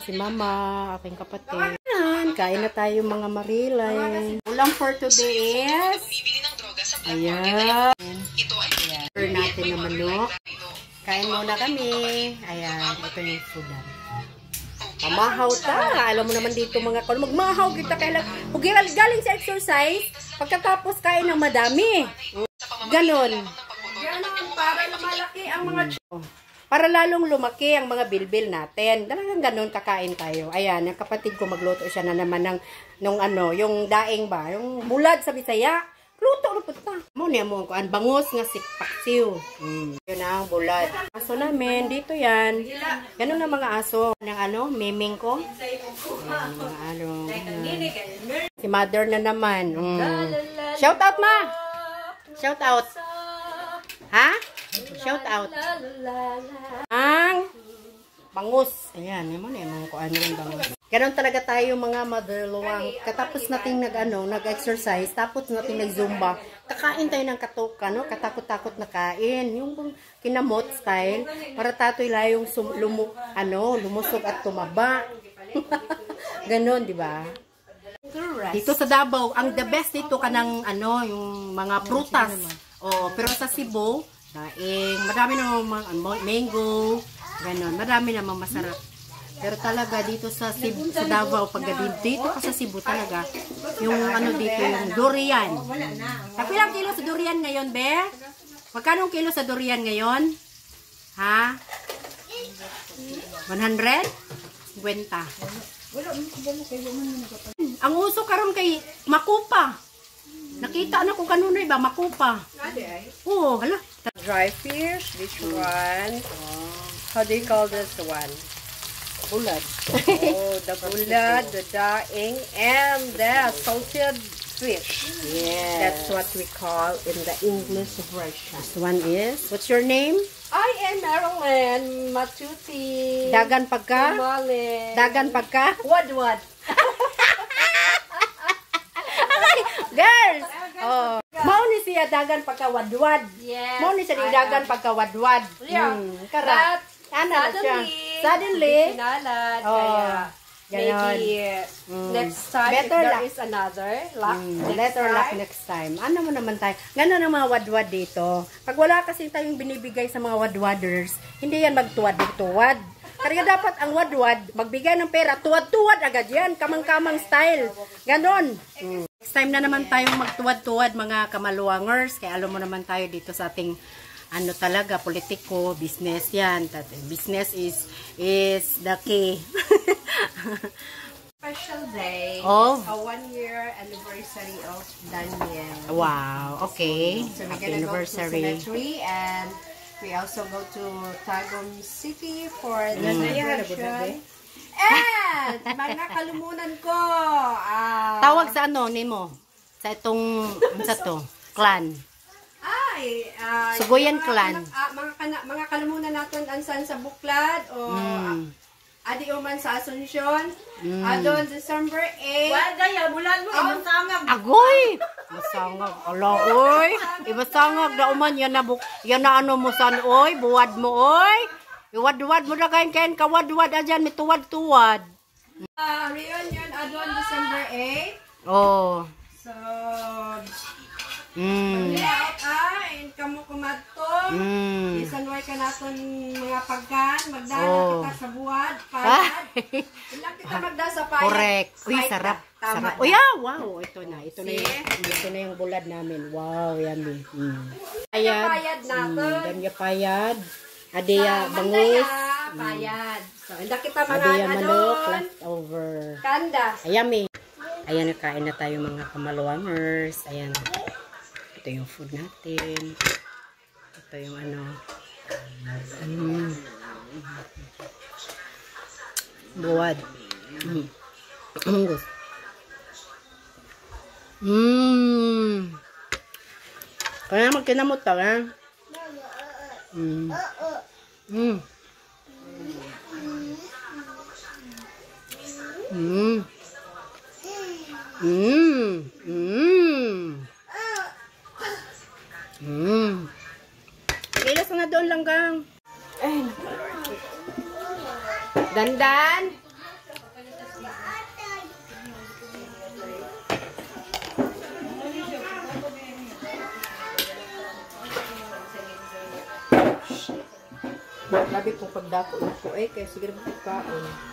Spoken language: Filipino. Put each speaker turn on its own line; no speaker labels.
si Mama, aking kapatid. Ayan, kain na tayo mga Marilay. Ulam for today is ayan. Ayan. Natin na manok. Kain muna kami. Ayan, ito yung sudan. Pamahaw ta. Alam mo naman dito mga kol. Magmahaw kita kailan. Huwag galing sa exercise. Pagkatapos kain ng madami. Ganon. Ganon para lumalaki ang mga para lalong lumaki ang mga bilbil natin. Talagang ganon kakain tayo. Ayan, yung kapatid ko magluto siya na naman ng yung daing ba? Yung bulad sa Bisaya. Luto ta. Mo niya mo ko an bangus nga sikpaksiw. Yun ang bulad. Aso namin dito yan. Ganon ang mga aso ng meming ko. Si mother na naman. Shout out ma. Shout out. Ha? Shout out. Ang bangus. Ayan, naman ko ano yung bangus. Ganon talaga tayo mga motherluwang. Katapos nating nag-exercise, tapos nating nag-zumba, kakain tayo ng katuka, no? Katakot-takot na kain. Yung kinamot style, para tatoy layong lumusog at tumaba. Ganon, di ba? Dito sa Davao, ang the best dito kanang yung mga prutas. Oh, pero sa Cebu, daing, marami namang mango, ganon. Marami namang masarap. Pero talaga dito sa Davao, pag dito ka sa Cebu talaga, yung dito, yung durian. Ilang kilo sa durian ngayon, be? Magkano kilo sa durian ngayon? Ha? 100? 50. Ang uso karon kay makupa. Nakita na ko kanunoy ba, makupa. Oo, hala.
Dry fish, this one. How do you call this one?
Bulad.
Oh, the bulad, the daing, and the salted fish.
Yes.
That's what we call in the English version.
This one is, what's your name?
I am Marilyn Matuti.
Dagan pagka?
Mali.
Dagan pagka?
Wadwad.
Girls! Oh. Mao ni siya dagan pagka wadwad.
Yes.
Mao ni siya dagan pagka wadwad.
Yeah.
Kara. Suddenly.
Pinalad.
Oh.
Kaya, maybe next time,
better
if there
luck.
is another luck,
Better luck next time. Ano mo naman tayo? Gano'n ang mga wadwad dito. Pag wala kasi tayong binibigay sa mga wadwaders, hindi yan magtuwad-tuwad. Kaya dapat ang wadwad, magbigay ng pera, tuwad-tuwad agad yan. Kamang-kamang style. Ganon. Next time na naman tayong magtuwad-tuwad mga kamaluwangers. Kaya alam mo naman tayo dito sa ating talaga, politiko, business yan. Business is the key.
Special day
of
a 1-year anniversary of Daniel.
Wow, okay.
So we're
Happy
gonna
anniversary.
go to cemetery, and we also go to Tagum City for the celebration. And mga kalumunan ko.
Tawag sa nimo? Sa itong, clan.
Ay,
Sugoyan clan.
mga kalumunan natin ansan sa Buklad o adi uman sa Asuncion. Adon December 8.
Wala bulan mo sangag.
Agoy. Masangag. Ala oy. Ibasangag da uman yan na mo san oy, buwad mo oy. Iwad-wad mo na kain kawad-wad adyan mituwad-tuwad.
Reunion adon December 8.
Oh.
So layout kamo kumadto. Bisan way ka naton mga pagkan, magdala kita sa buwad, payad. Ilang kita magda sa payad.
Correct. Uy, sarap.
Tama.
Uy, wow, ito na yung bulad namin. Wow, yummy.
Payad natin.
Danya payad. Adeya bangus.
Payad. So, hindi kita mga
Adeya manok leftover.
Kanda.
Yummy. Ayan, nakain na tayo mga kamaluwangers. Ayan. Ito yung food natin. Ito yung buwad. Angus. Kaya magkinamot ka, ha? Ilas na doon lang kang.
Dandan.
Labi kong pagdako na po kaya sige na pagkaon.